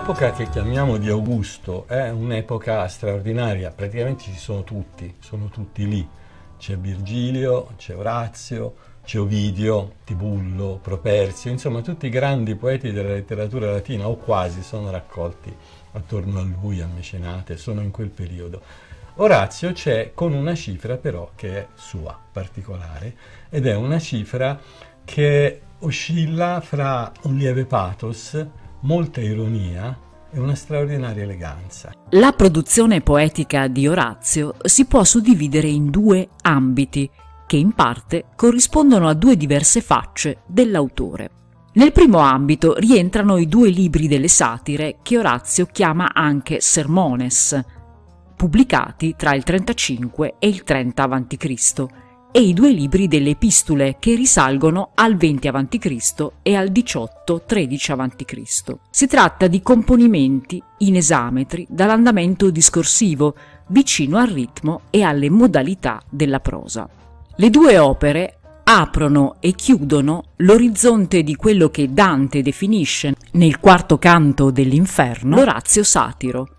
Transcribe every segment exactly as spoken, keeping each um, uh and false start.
L'epoca che chiamiamo di Augusto è un'epoca straordinaria, praticamente ci sono tutti, sono tutti lì. C'è Virgilio, c'è Orazio, c'è Ovidio, Tibullo, Properzio, insomma tutti i grandi poeti della letteratura latina, o quasi, sono raccolti attorno a lui, a Mecenate, sono in quel periodo. Orazio c'è con una cifra però che è sua, particolare, ed è una cifra che oscilla fra un lieve pathos, molta ironia e una straordinaria eleganza. La produzione poetica di Orazio si può suddividere in due ambiti, che in parte corrispondono a due diverse facce dell'autore. Nel primo ambito rientrano i due libri delle satire che Orazio chiama anche sermones, pubblicati tra il trentacinque e il trenta avanti Cristo, e i due libri delle epistole che risalgono al venti avanti Cristo e al diciotto tredici avanti Cristo. Si tratta di componimenti in esametri dall'andamento discorsivo, vicino al ritmo e alle modalità della prosa. Le due opere aprono e chiudono l'orizzonte di quello che Dante definisce nel quarto canto dell'Inferno l'Orazio satiro,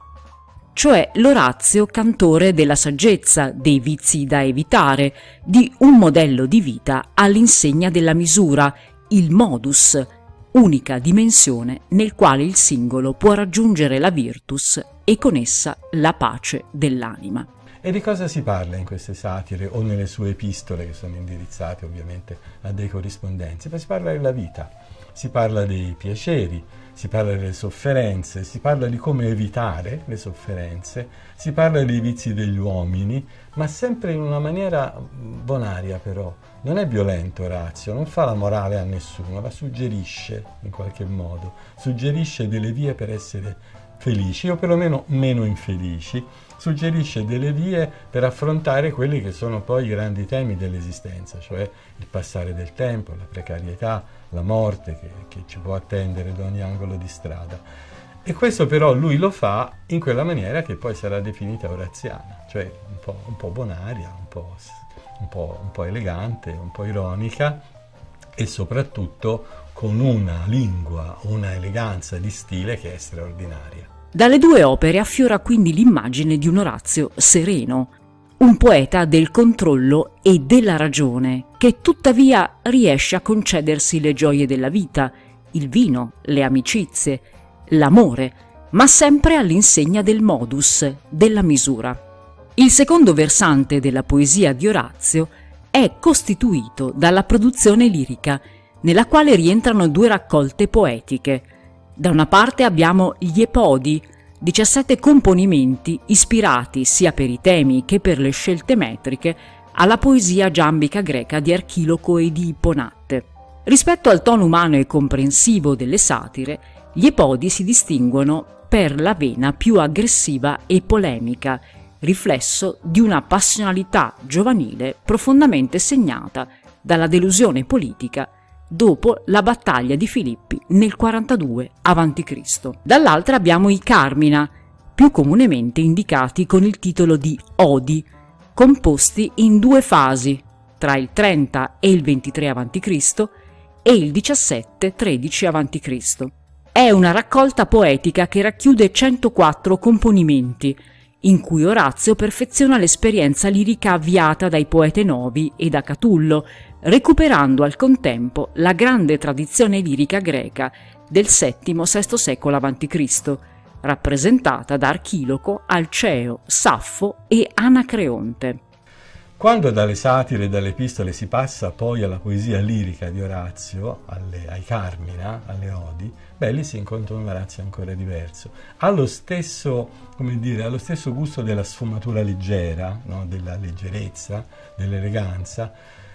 cioè l'Orazio cantore della saggezza, dei vizi da evitare, di un modello di vita all'insegna della misura, il modus, unica dimensione nel quale il singolo può raggiungere la virtus e con essa la pace dell'anima. E di cosa si parla in queste satire o nelle sue epistole, che sono indirizzate ovviamente a dei corrispondenzi? Beh, si parla della vita, si parla dei piaceri, si parla delle sofferenze, si parla di come evitare le sofferenze, si parla dei vizi degli uomini, ma sempre in una maniera bonaria però. Non è violento Orazio, non fa la morale a nessuno, la suggerisce in qualche modo, suggerisce delle vie per essere felici o perlomeno meno infelici, suggerisce delle vie per affrontare quelli che sono poi i grandi temi dell'esistenza, cioè il passare del tempo, la precarietà, la morte che, che ci può attendere da ogni angolo di strada. E questo però lui lo fa in quella maniera che poi sarà definita oraziana, cioè un po', un po' bonaria, un po', un, po', un po' elegante, un po' ironica e soprattutto con una lingua, una eleganza di stile che è straordinaria. Dalle due opere affiora quindi l'immagine di un Orazio sereno, un poeta del controllo e della ragione, che tuttavia riesce a concedersi le gioie della vita, il vino, le amicizie, l'amore, ma sempre all'insegna del modus, della misura. Il secondo versante della poesia di Orazio è costituito dalla produzione lirica, nella quale rientrano due raccolte poetiche. Da una parte abbiamo gli Epodi, diciassette componimenti ispirati sia per i temi che per le scelte metriche alla poesia giambica greca di Archiloco e di Ipponatte. Rispetto al tono umano e comprensivo delle satire, gli Epodi si distinguono per la vena più aggressiva e polemica, riflesso di una passionalità giovanile profondamente segnata dalla delusione politica dopo la battaglia di Filippi nel quarantadue avanti Cristo. Dall'altra abbiamo i Carmina, più comunemente indicati con il titolo di Odi, composti in due fasi, tra il trenta e il ventitré avanti Cristo e il diciassette tredici avanti Cristo. È una raccolta poetica che racchiude centoquattro componimenti, in cui Orazio perfeziona l'esperienza lirica avviata dai poete Novi e da Catullo, recuperando al contempo la grande tradizione lirica greca del settimo sesto secolo avanti Cristo, rappresentata da Archiloco, Alceo, Saffo e Anacreonte. Quando dalle satire e dalle epistole si passa poi alla poesia lirica di Orazio, alle, ai Carmina, alle Odi, beh, lì si incontra un Orazio ancora diverso. Ha lo stesso, come dire, ha lo stesso gusto della sfumatura leggera, no? Della leggerezza, dell'eleganza,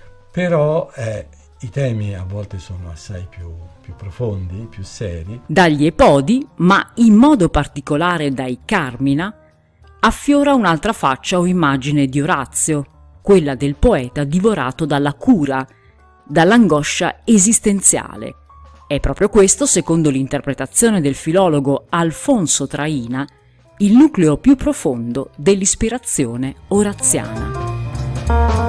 però eh, i temi a volte sono assai più, più profondi, più seri. Dagli Epodi, ma in modo particolare dai Carmina, affiora un'altra faccia o immagine di Orazio, quella del poeta divorato dalla cura, dall'angoscia esistenziale. È proprio questo, secondo l'interpretazione del filologo Alfonso Traina, il nucleo più profondo dell'ispirazione oraziana.